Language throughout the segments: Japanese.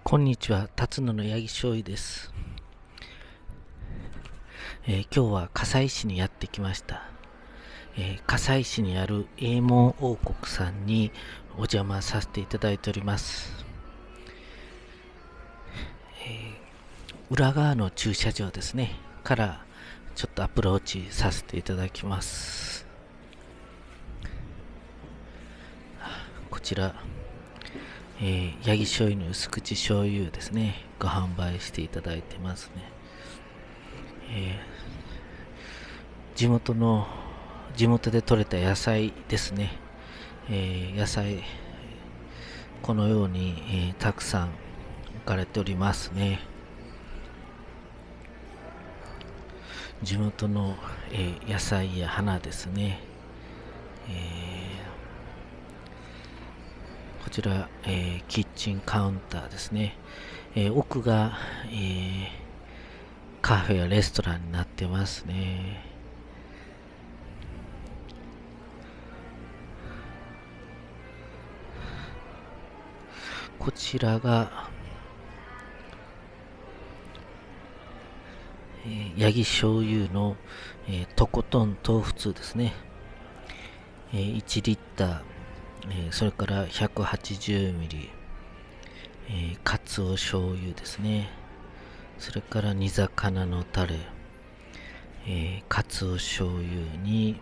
こんにちは、辰野の八木醤油です。今日は葛西市にやってきました。葛西市にある永門王国さんにお邪魔させていただいております。裏側の駐車場ですね、からちょっとアプローチさせていただきます。こちら、八木醤油の薄口醤油ですね、ご販売していただいてますね。地元で採れた野菜ですね。野菜、このように、たくさん置かれておりますね。地元の、野菜や花ですね。こちら、キッチンカウンターですね。奥が、カフェやレストランになってますね。こちらが、ヤギ醤油の、とことん豆腐通ですね。1リッター、それから180ミリ、かつお醤油ですね。それから煮魚のタレ、かつお醤油に、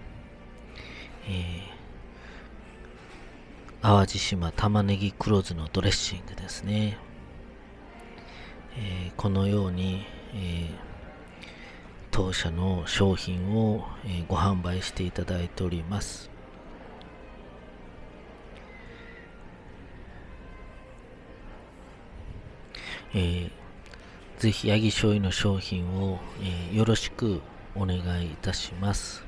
淡路島玉ねぎ黒酢のドレッシングですね。このように、当社の商品を、ご販売していただいております。ぜひヤギ醤油の商品を、よろしくお願いいたします。